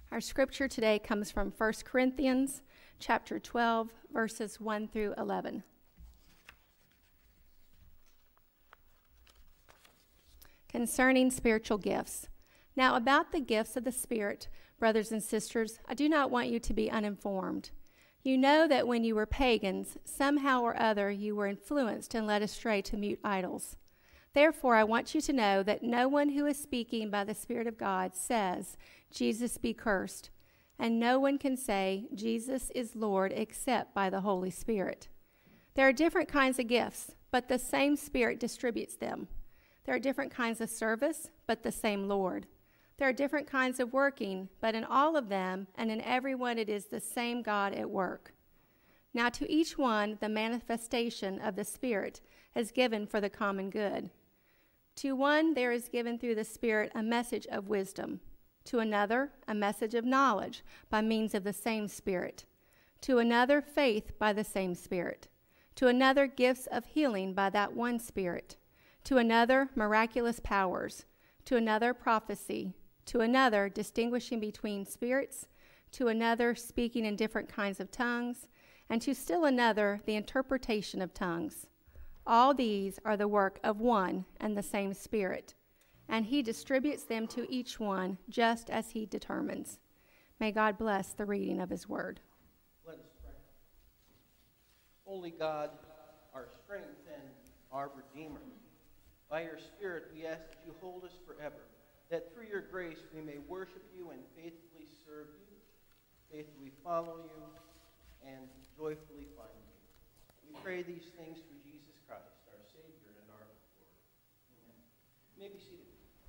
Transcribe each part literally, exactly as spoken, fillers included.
Our scripture today comes from First Corinthians chapter twelve, verses one through eleven. Concerning spiritual gifts. Now about the gifts of the Spirit, brothers and sisters, I do not want you to be uninformed. You know that when you were pagans, somehow or other you were influenced and led astray to mute idols. Therefore, I want you to know that no one who is speaking by the Spirit of God says, Jesus be cursed, and no one can say, Jesus is Lord, except by the Holy Spirit. There are different kinds of gifts, but the same Spirit distributes them. There are different kinds of service, but the same Lord. There are different kinds of working, but in all of them and in every one it is the same God at work. Now to each one the manifestation of the Spirit is given for the common good. To one there is given through the Spirit a message of wisdom, to another a message of knowledge by means of the same Spirit, to another faith by the same Spirit, to another gifts of healing by that one Spirit, to another miraculous powers, to another prophecy, to another distinguishing between spirits, to another speaking in different kinds of tongues, and to still another the interpretation of tongues. All these are the work of one and the same Spirit, and he distributes them to each one just as he determines. May God bless the reading of his word. Let us pray. Holy God, our strength and our Redeemer, by your Spirit we ask that you hold us forever, that through your grace we may worship you and faithfully serve you, faithfully follow you, and joyfully find you. We pray these things through Jesus Christ, our Savior and our Lord. Amen. You may be seated.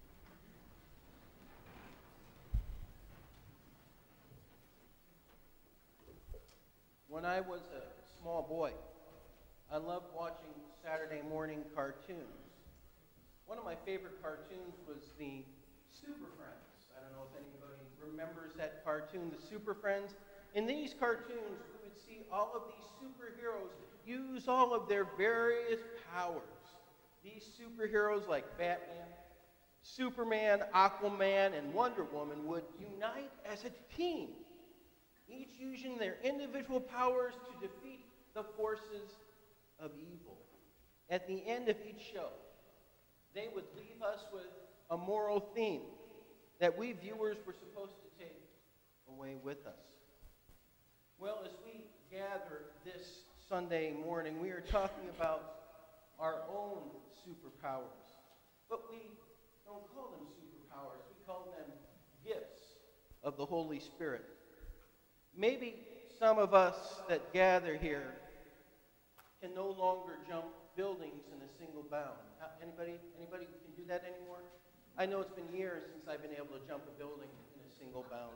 When I was a small boy, I loved watching Saturday morning cartoons. One of my favorite cartoons was the Super Friends. I don't know if anybody remembers that cartoon, the Super Friends. In these cartoons, we would see all of these superheroes use all of their various powers. These superheroes like Batman, Superman, Aquaman, and Wonder Woman would unite as a team, each using their individual powers to defeat the forces of evil. At the end of each show, they would leave us with a moral theme that we viewers were supposed to take away with us. Well, as we gather this Sunday morning, we are talking about our own superpowers. But we don't call them superpowers. We call them gifts of the Holy Spirit. Maybe some of us that gather here can no longer jump buildings in a single bound. Anybody, anybody can do that anymore? I know it's been years since I've been able to jump a building in a single bound.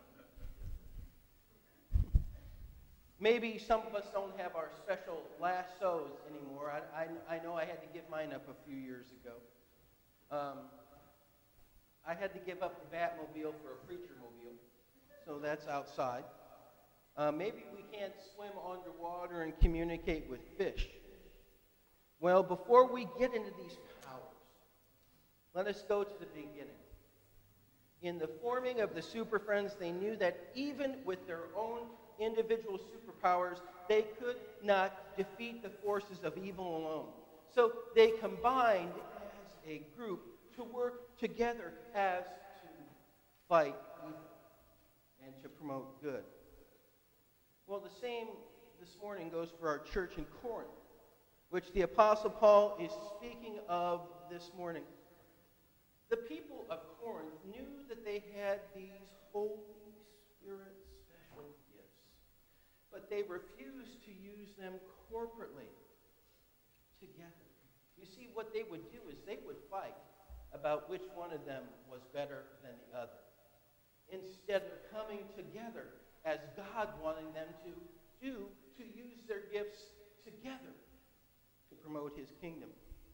Maybe some of us don't have our special lassos anymore. I, I, I know I had to give mine up a few years ago. Um, I had to give up the Batmobile for a preacher mobile, so that's outside. Uh, maybe we can't swim underwater and communicate with fish. Well, before we get into these powers, let us go to the beginning. In the forming of the Super Friends, they knew that even with their own individual superpowers, they could not defeat the forces of evil alone. So they combined as a group to work together as to fight evil and to promote good. Well, the same this morning goes for our church in Corinth, which the Apostle Paul is speaking of this morning. The people of Corinth knew that they had these Holy Spirit special gifts, but they refused to use them corporately together. You see, what they would do is they would fight about which one of them was better than the other, instead of coming together as God wanted them to do, to use their gifts together to promote his kingdom.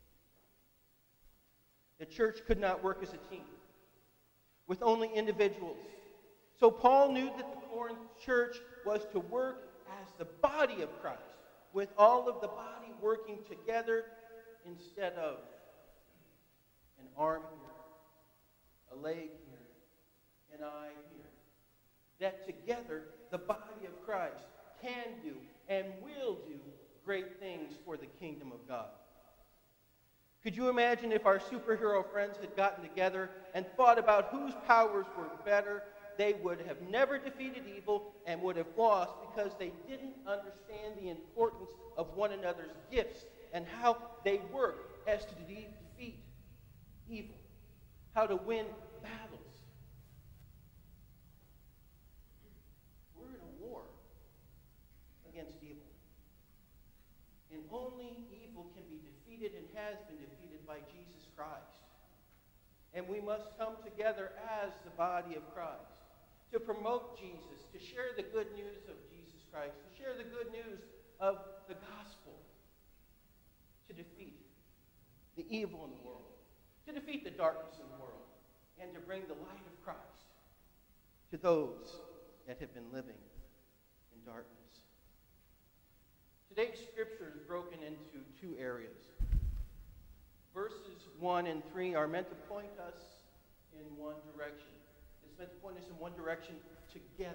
The church could not work as a team with only individuals. So Paul knew that the Corinth church was to work as the body of Christ, with all of the body working together instead of an arm here, a leg here, an eye here, that together the body of Christ can do and will do great things for the kingdom of God. Could you imagine if our superhero friends had gotten together and thought about whose powers were better? They would have never defeated evil and would have lost because they didn't understand the importance of one another's gifts and how they work as to de- defeat evil, how to win battles. We're in a war against evil. And only evil can be defeated and has been defeated by Jesus Christ. And we must come together as the body of Christ to promote Jesus, to share the good news of Jesus Christ, to share the good news of the gospel, to defeat the evil in the world, to defeat the darkness in the world, and to bring the light of Christ to those that have been living in darkness. Today's scripture is broken into two areas. Verses one and three are meant to point us in one direction. It's meant to point us in one direction together.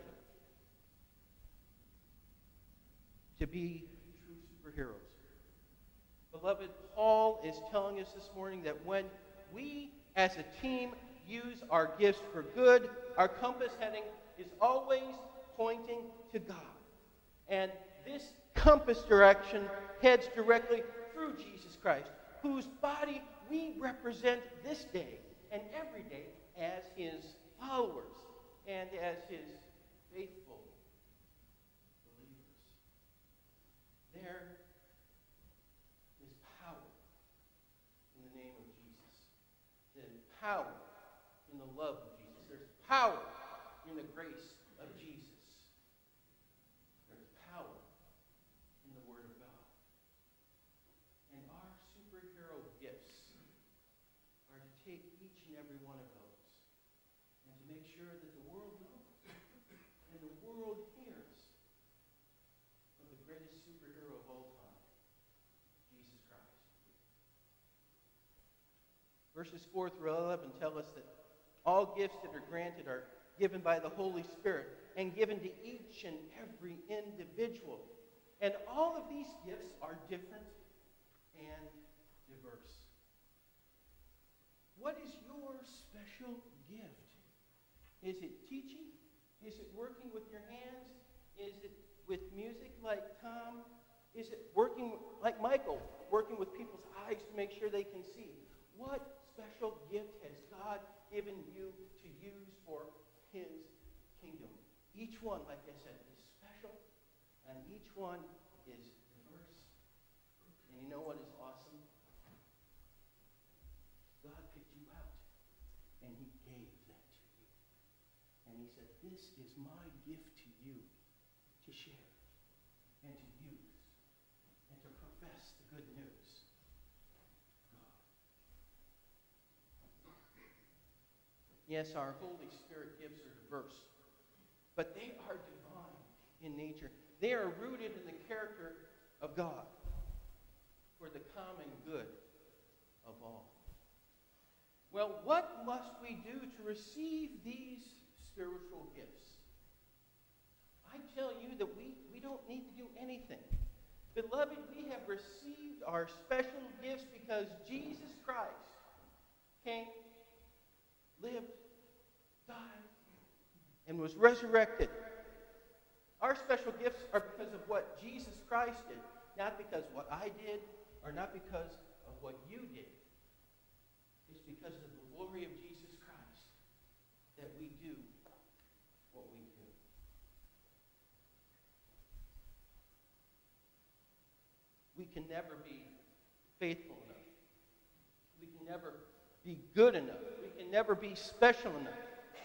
To be true superheroes. Beloved, Paul is telling us this morning that when we as a team use our gifts for good, our compass heading is always pointing to God. And this compass direction heads directly through Jesus Christ, whose body we represent this day and every day as his followers and as his faithful believers. There is power in the name of Jesus. There's power in the love of Jesus. There's power in the grace of Jesus. There's power in the Word of God. And our superhero gifts are to take each and every one of those and to make sure that the world knows and the world hears of the greatest superhero of all time, Jesus Christ. Verses four through eleven tell us that all gifts that are granted are given by the Holy Spirit and given to each and every individual. And all of these gifts are different and diverse. What is your special gift? Is it teaching? Is it working with your hands? Is it with music like Tom? Is it working like Michael, working with people's eyes to make sure they can see? What special gift has God given you to use for his kingdom? Each one, like I said, is special, and each one is diverse. And you know what is awesome? God picked you out, and he gave that to you. And he said, this is my gift to you to share and to use and to profess the good news of God. Yes, our Holy Spirit gifts are diverse, but they are divine in nature. They are rooted in the character of God for the common good of all. Well, what must we do to receive these spiritual gifts? I tell you that we, we don't need to do anything. Beloved, we have received our special gifts because Jesus Christ came, lived, died, and was resurrected. Our special gifts are because of what Jesus Christ did, not because what I did or not because of what you did. It's because of the glory of Jesus Christ that we do what we do. We can never be faithful enough. We can never be good enough. We can never be special enough.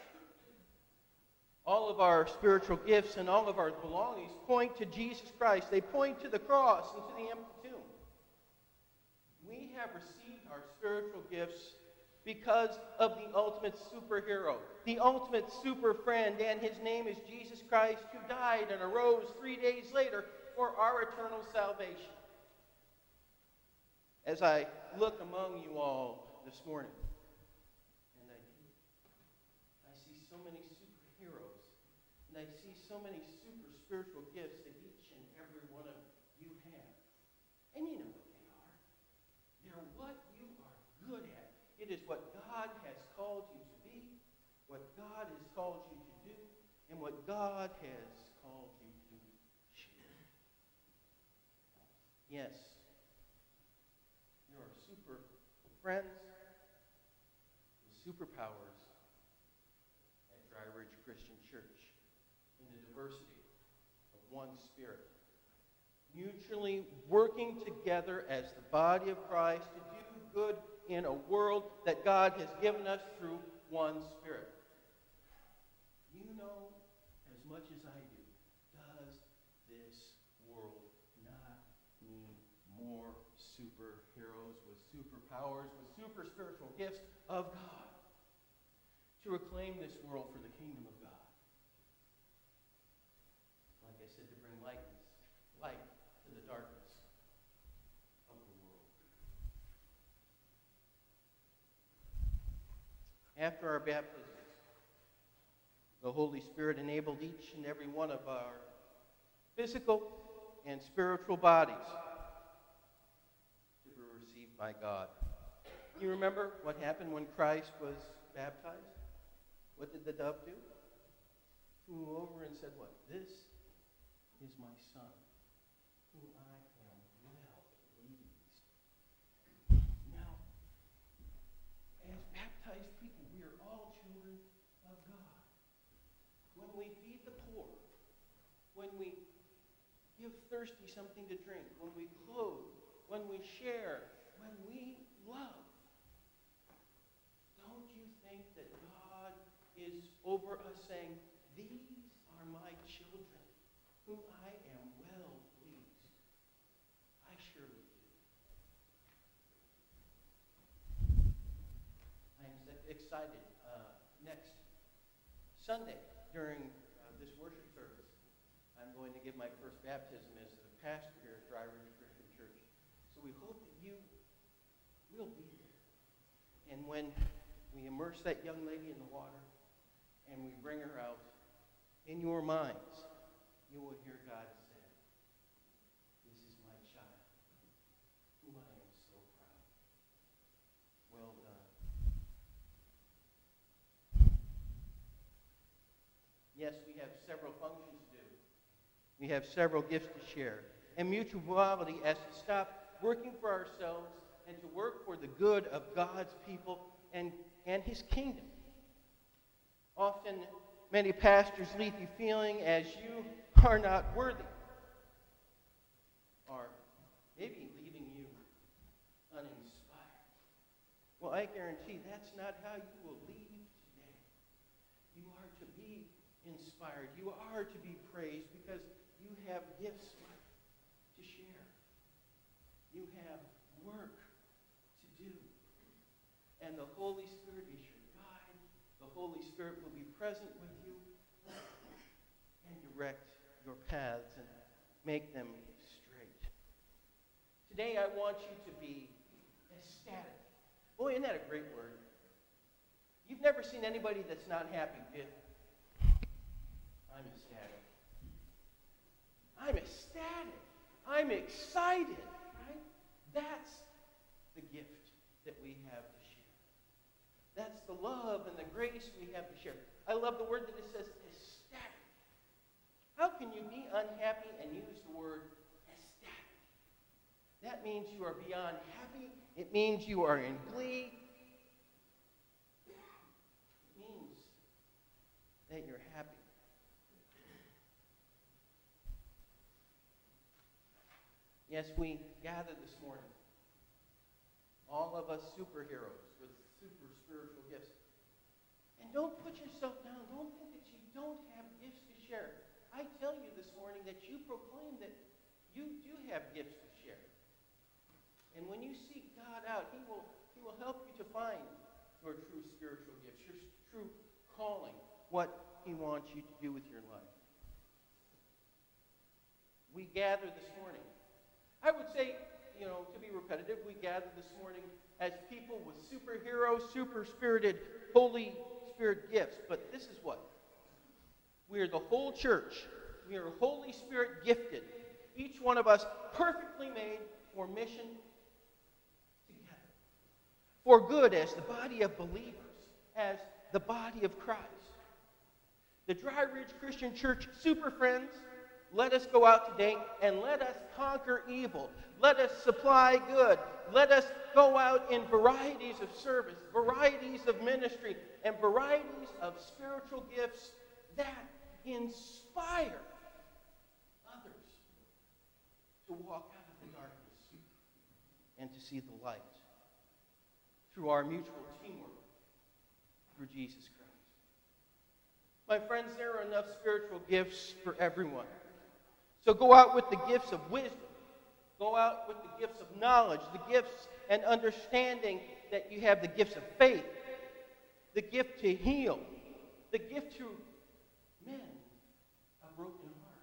All of our spiritual gifts and all of our belongings point to Jesus Christ. They point to the cross and to the empty tomb. We have received our spiritual gifts because of the ultimate superhero, the ultimate super friend, and his name is Jesus Christ, who died and arose three days later for our eternal salvation. As I look among you all this morning, and I, I see so many superheroes And I see so many super spiritual gifts that each and every one of you have. And you know what they are. They're what you are good at. It is what God has called you to be, what God has called you to do, and what God has called you to share. Yes, there are super friends with superpowers at Dry Ridge Christian Church in the diversity of one Spirit, mutually working together as the body of Christ to do good in a world that God has given us through one Spirit. You know as much as I do, does this world not need more superheroes with superpowers, with super spiritual gifts of God to reclaim this world for the kingdom of God? Like I said, to bring lightness, light to the darkness of the world. After our baptisms, the Holy Spirit enabled each and every one of our physical and spiritual bodies to be received by God. You remember what happened when Christ was baptized? What did the dove do? Flew over and said what? This is my Son, who I am well pleased. Now, as baptized people, we are all children of God. When we feed the poor, when we give thirsty something to drink, when we clothe, when we share, when we love, don't you think that God is over us saying, these are my children, whom I am well pleased? I surely do. I am excited. Uh, next Sunday, during uh, this worship service, I'm going to give my first baptism as the pastor here at Dry Ridge Christian Church. So we hope that you will be there. And when we immerse that young lady in the water and we bring her out, in your minds, you will hear God say, this is my child, whom I am so proud. Well done. Yes, we have several functions to do. We have several gifts to share. And mutuality as to stop working for ourselves and to work for the good of God's people and, and his kingdom. Often, many pastors leave you feeling as you are not worthy, or maybe leaving you uninspired. Well, I guarantee that's not how you will leave today. You are to be inspired. You are to be praised because you have gifts to share. You have work to do. And the Holy Spirit is your guide. The Holy Spirit will be present with you and direct your paths and make them straight. Today I want you to be ecstatic. Boy, isn't that a great word? You've never seen anybody that's not happy, did you? I'm ecstatic. I'm ecstatic. I'm excited. Right? That's the gift that we have to share. That's the love and the grace we have to share. I love the word that it says ecstatic. How can you be unhappy and use the word ecstatic? That means you are beyond happy. It means you are in glee. It means that you're happy. Yes, we gather this morning, all of us superheroes with super spiritual gifts. And don't put yourself down. Don't think that you don't have gifts to share. I tell you this morning that you proclaim that you do have gifts to share. And when you seek God out, he will, he will help you to find your true spiritual gifts, your true calling, what he wants you to do with your life. We gather this morning. I would say, you know, to be repetitive, we gather this morning as people with superhero, super-spirited, Holy Spirit gifts. But this is what? We are the whole church. We are Holy Spirit gifted. Each one of us perfectly made for mission together. For good as the body of believers, as the body of Christ. The Dry Ridge Christian Church Super Friends, let us go out today and let us conquer evil. Let us supply good. Let us go out in varieties of service, varieties of ministry, and varieties of spiritual gifts that inspire others to walk out of the darkness and to see the light through our mutual teamwork through Jesus Christ. My friends, there are enough spiritual gifts for everyone. So go out with the gifts of wisdom. Go out with the gifts of knowledge, the gifts and understanding that you have the gifts of faith, the gift to heal, the gift to mend a broken heart.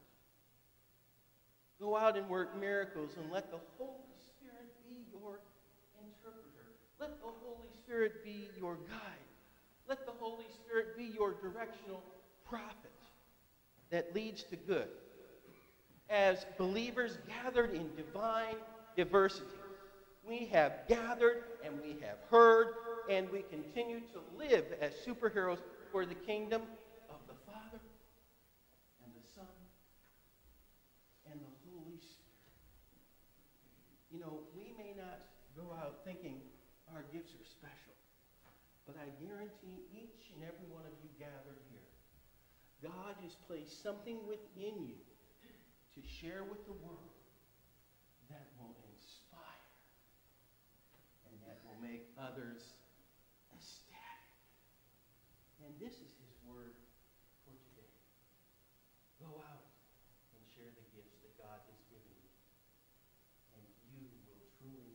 Go out and work miracles and let the Holy Spirit be your interpreter. Let the Holy Spirit be your guide. Let the Holy Spirit be your directional prophet that leads to good. As believers gathered in divine diversity, we have gathered and we have heard and we continue to live as superheroes for the kingdom of the Father and the Son and the Holy Spirit. You know, we may not go out thinking our gifts are special, but I guarantee each and every one of you gathered here, God has placed something within you to share with the world that will inspire and that will make others ecstatic. And this is his word for today. Go out and share the gifts that God has given you, and you will truly